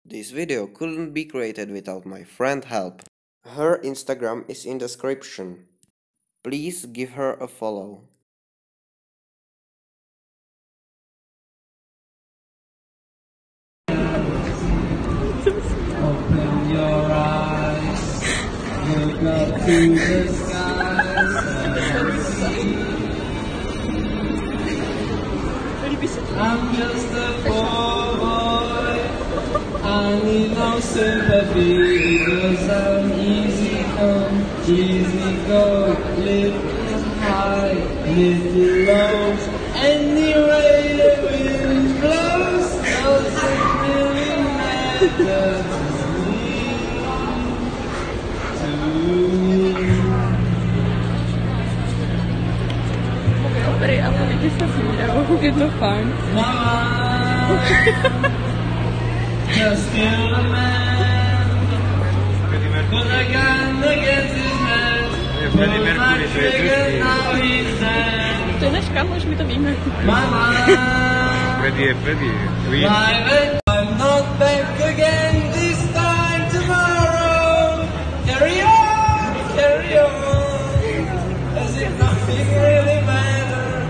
This video couldn't be created without my friend help. Her Instagram is in the description. Please give her a follow. Open your eyes, look up to the skies and see. I'm just a poor boy, I need no sympathy, cause I'm easy come, easy go, little high, little low, anyway the wind blows, doesn't really matter to me. Peraí, a polícia está assim, é o fine. Mama, just kill a man, put a gun against his head, pull my trigger, now he's dead. To je naš kámoš, mi to víme. Mama, Private, I'm not back again this time tomorrow. Carry on, as if nothing really matters.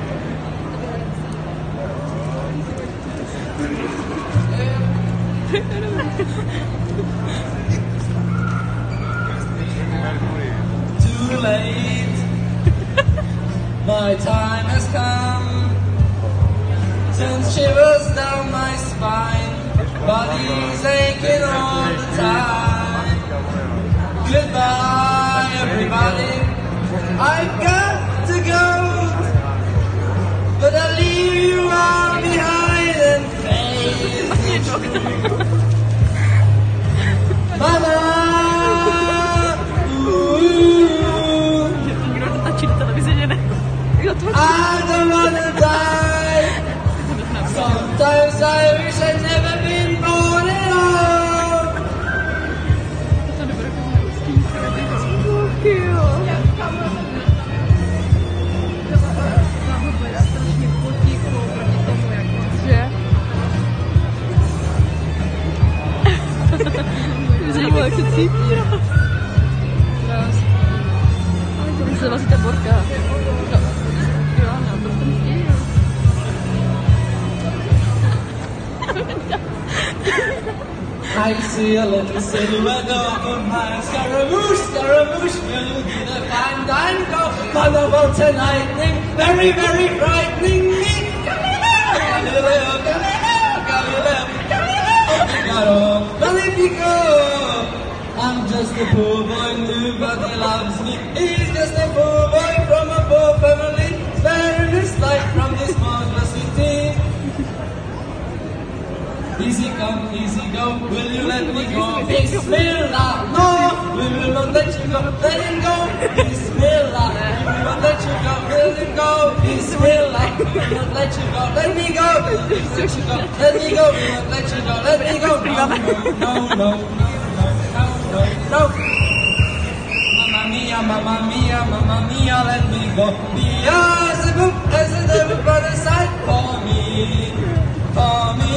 Too late, my time has come. Since shivers down my spine, body's aching all the time. Goodbye, everybody, I've got to go, but I'll leave you all behind and face it. Mama, ooh, I don't wanna die. Sometimes I wish I'd never been born at all. Jak se cítí. To se vlastně ta borka. Jo, no, to jsem chtěl. I see a little silhouette of my Scaramouche, will be the fine dime go, thunderbolts and lightning, very, very frightening me. Galileo, Figaro, Magnifico. I'm just a poor boy, nobody loves me. He's just a poor boy from a poor family, sparing his life from this marvelous city. Easy come, easy go, will you let me go? Bismillah, no, we will not let you go, let him go. Bismillah, we will not let you go, let him go. Bismillah, we will not let you go, let me go. We will not let you go, let me go, we will not let you go, let me go. No. Mamma mia, let me go. Beelzebub, as a devil by the side for me.